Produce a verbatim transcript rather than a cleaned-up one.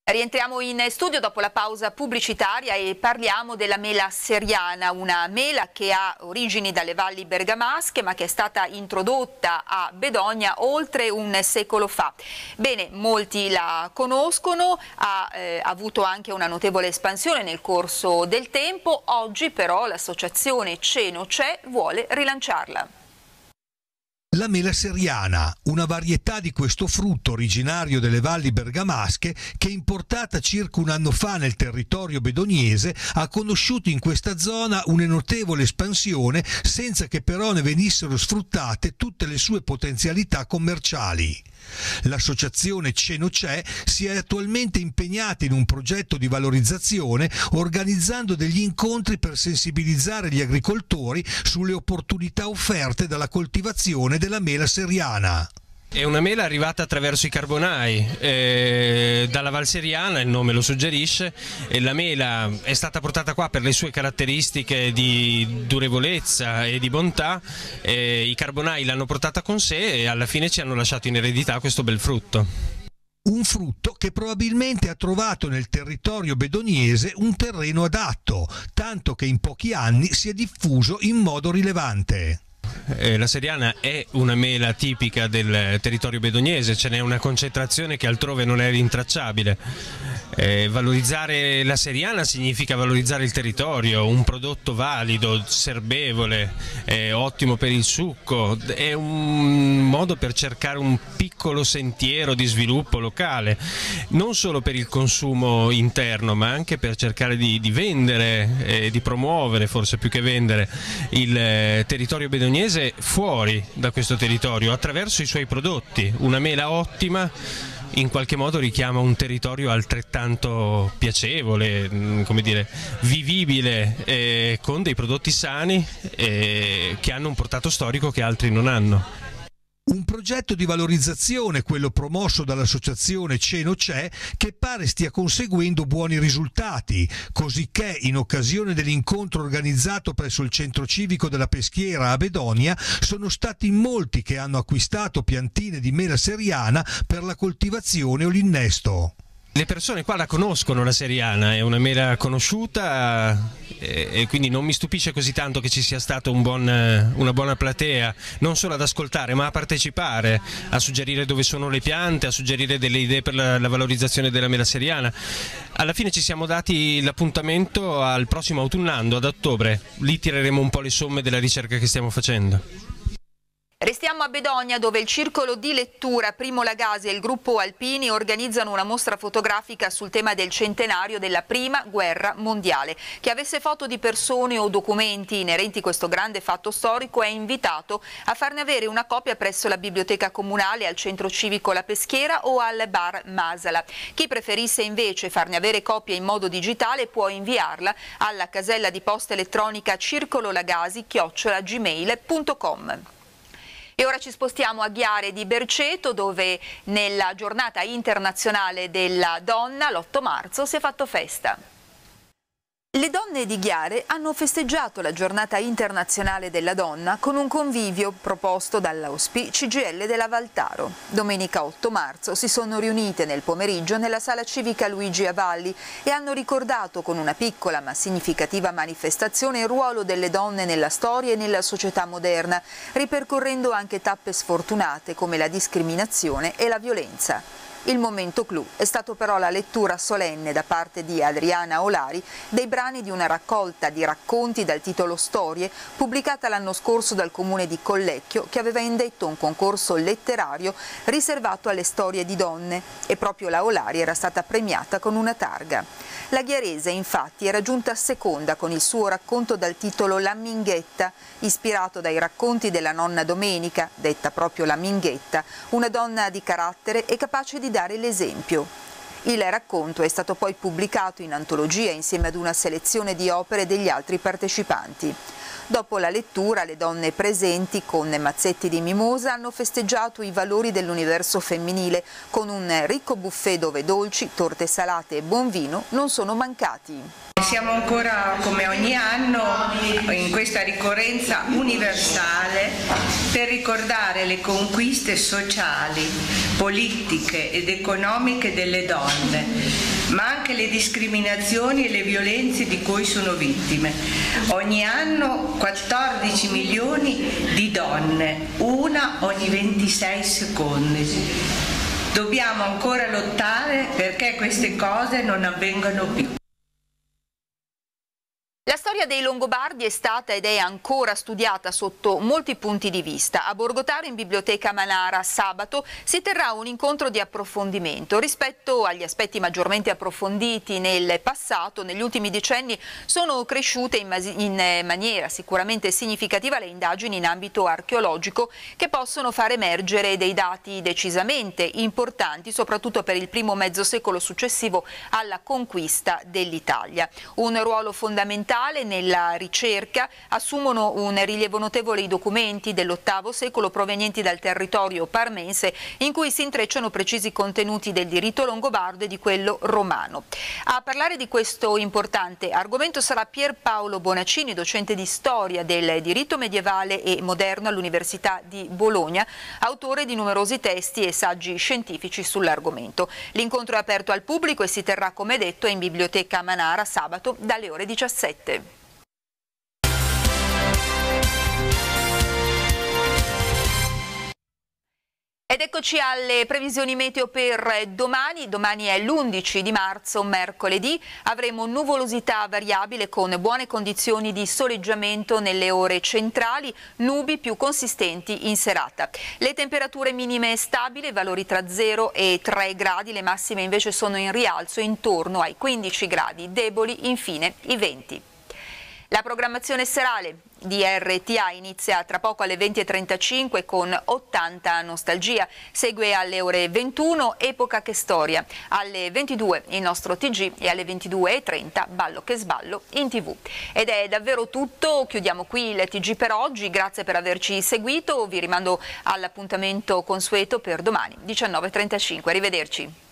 Rientriamo in studio dopo la pausa pubblicitaria e parliamo della mela seriana, una mela che ha origini dalle valli bergamasche ma che è stata introdotta a Bedogna oltre un secolo fa. Bene, molti la conoscono, ha eh, avuto anche una notevole espansione nel corso del tempo, oggi però l'associazione Ce No Ce vuole rilanciarla. La mela seriana, una varietà di questo frutto originario delle valli bergamasche che importata circa un anno fa nel territorio bedognese ha conosciuto in questa zona una notevole espansione senza che però ne venissero sfruttate tutte le sue potenzialità commerciali. L'associazione Ce No Ce si è attualmente impegnata in un progetto di valorizzazione organizzando degli incontri per sensibilizzare gli agricoltori sulle opportunità offerte dalla coltivazione della mela seriana. È una mela arrivata attraverso i carbonai, eh, dalla Val Seriana, il nome lo suggerisce, e la mela è stata portata qua per le sue caratteristiche di durevolezza e di bontà, eh, i carbonai l'hanno portata con sé e alla fine ci hanno lasciato in eredità questo bel frutto. Un frutto che probabilmente ha trovato nel territorio bedognese un terreno adatto, tanto che in pochi anni si è diffuso in modo rilevante. Eh, la seriana è una mela tipica del territorio bedognese, ce n'è una concentrazione che altrove non è rintracciabile. Eh, valorizzare la seriana significa valorizzare il territorio, un prodotto valido, serbevole, eh, ottimo per il succo, è un modo per cercare un piccolo sentiero di sviluppo locale, non solo per il consumo interno ma anche per cercare di, di vendere, eh, di promuovere, forse più che vendere, il eh, territorio bedognese fuori da questo territorio attraverso i suoi prodotti. Una mela ottima in qualche modo richiama un territorio altrettanto piacevole, come dire, vivibile, eh, con dei prodotti sani eh, che hanno un portato storico che altri non hanno. Un progetto di valorizzazione, quello promosso dall'associazione Ce No Ce, che pare stia conseguendo buoni risultati, cosicché in occasione dell'incontro organizzato presso il centro civico della Peschiera a Bedogna sono stati in molti che hanno acquistato piantine di mela seriana per la coltivazione o l'innesto. Le persone qua la conoscono, la seriana, è una mela conosciuta e, e quindi non mi stupisce così tanto che ci sia stata un buon, una buona platea, non solo ad ascoltare ma a partecipare, a suggerire dove sono le piante, a suggerire delle idee per la, la valorizzazione della mela seriana. Alla fine ci siamo dati l'appuntamento al prossimo autunnando, ad ottobre, lì tireremo un po' le somme della ricerca che stiamo facendo. Restiamo a Bedogna dove il circolo di lettura Primo Lagasi e il gruppo Alpini organizzano una mostra fotografica sul tema del centenario della Prima Guerra Mondiale. Chi avesse foto di persone o documenti inerenti a questo grande fatto storico è invitato a farne avere una copia presso la biblioteca comunale, al centro civico La Peschiera o al bar Masala. Chi preferisse invece farne avere copia in modo digitale può inviarla alla casella di posta elettronica circololagasi chiocciola gmail punto com. E ora ci spostiamo a Ghiare di Berceto dove nella giornata internazionale della donna, l'otto marzo, si è fatto festa. Le donne di Ghiare hanno festeggiato la giornata internazionale della donna con un convivio proposto dall'A O S P I C G I L della Valtaro. Domenica otto marzo si sono riunite nel pomeriggio nella sala civica Luigi Avalli e hanno ricordato con una piccola ma significativa manifestazione il ruolo delle donne nella storia e nella società moderna, ripercorrendo anche tappe sfortunate come la discriminazione e la violenza. Il momento clou è stato però la lettura solenne da parte di Adriana Olari dei brani di una raccolta di racconti dal titolo Storie pubblicata l'anno scorso dal comune di Collecchio che aveva indetto un concorso letterario riservato alle storie di donne e proprio la Olari era stata premiata con una targa. La ghiarese infatti era giunta seconda con il suo racconto dal titolo La Minghetta, ispirato dai racconti della nonna Domenica, detta proprio La Minghetta, una donna di carattere e capace di dare l'esempio. Il racconto è stato poi pubblicato in antologia insieme ad una selezione di opere degli altri partecipanti. Dopo la lettura, le donne presenti con mazzetti di mimosa hanno festeggiato i valori dell'universo femminile con un ricco buffet dove dolci, torte salate e buon vino non sono mancati. Siamo ancora, come ogni anno, in questa ricorrenza universale per ricordare le conquiste sociali, politiche ed economiche delle donne ma anche le discriminazioni e le violenze di cui sono vittime. Ogni anno quattordici milioni di donne, una ogni ventisei secondi. Dobbiamo ancora lottare perché queste cose non avvengano più. La storia dei Longobardi è stata ed è ancora studiata sotto molti punti di vista. A Borgotaro, in Biblioteca Manara, sabato si terrà un incontro di approfondimento. Rispetto agli aspetti maggiormente approfonditi nel passato, negli ultimi decenni sono cresciute in, in maniera sicuramente significativa le indagini in ambito archeologico che possono far emergere dei dati decisamente importanti, soprattutto per il primo mezzo secolo successivo alla conquista dell'Italia. Un ruolo fondamentale nella ricerca assumono un rilievo notevole i documenti dell'ottavo secolo provenienti dal territorio parmense, in cui si intrecciano precisi contenuti del diritto longobardo e di quello romano. A parlare di questo importante argomento sarà Pierpaolo Bonaccini, docente di storia del diritto medievale e moderno all'Università di Bologna, autore di numerosi testi e saggi scientifici sull'argomento. L'incontro è aperto al pubblico e si terrà, come detto, in Biblioteca Manara sabato dalle ore diciassette. Ed eccoci alle previsioni meteo per domani. Domani è l'undici di marzo, mercoledì. Avremo nuvolosità variabile con buone condizioni di soleggiamento nelle ore centrali, nubi più consistenti in serata. Le temperature minime stabili, valori tra zero e tre gradi, le massime invece sono in rialzo intorno ai quindici gradi, deboli infine i venti. La programmazione serale di R T A inizia tra poco alle venti e trentacinque con ottanta Nostalgia, segue alle ore ventuno Epoca che storia, alle ventidue il nostro T G e alle ventidue e trenta Ballo che sballo in tv. Ed è davvero tutto, chiudiamo qui il T G per oggi, grazie per averci seguito, vi rimando all'appuntamento consueto per domani diciannove e trentacinque, arrivederci.